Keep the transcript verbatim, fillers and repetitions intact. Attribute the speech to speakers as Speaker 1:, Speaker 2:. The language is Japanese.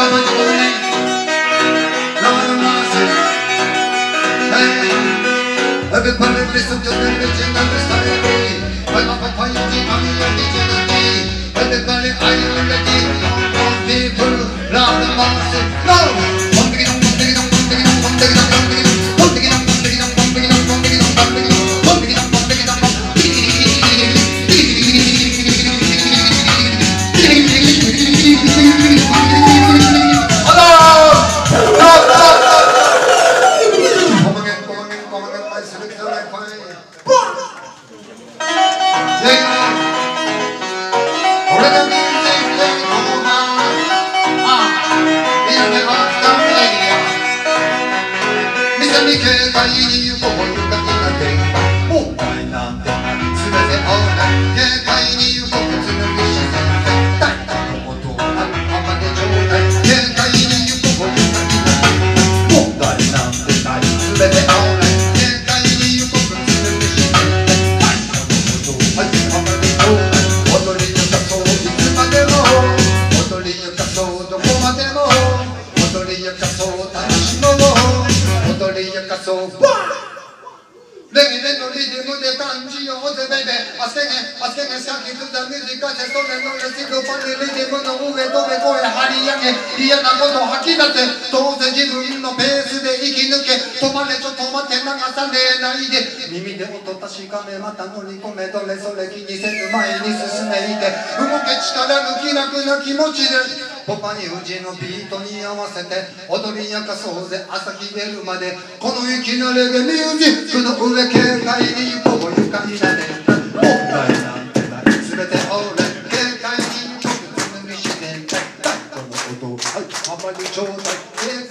Speaker 1: Everybody listen to the legend of the story. I'm a papaya, I'm a legend. Everybody, I am the king of people. Round the mountain, no. One thing, one thing, one thing, one thing, one thing, one thing, one thing, one thing, one thing, one thing, one thing, one thing, one耳で音確かめまた乗り込めどれそれ気にせず前に進んでいて動け力抜きなくな気持ちでポパに宇治のビートに合わせて踊り明かそうぜ朝日出るまでこの粋なレゲミュージックの上軽快に行こう愉快だね問題なんてない全て俺軽快に行こう紡ぎしてんだこの音をはいあまりちょうだい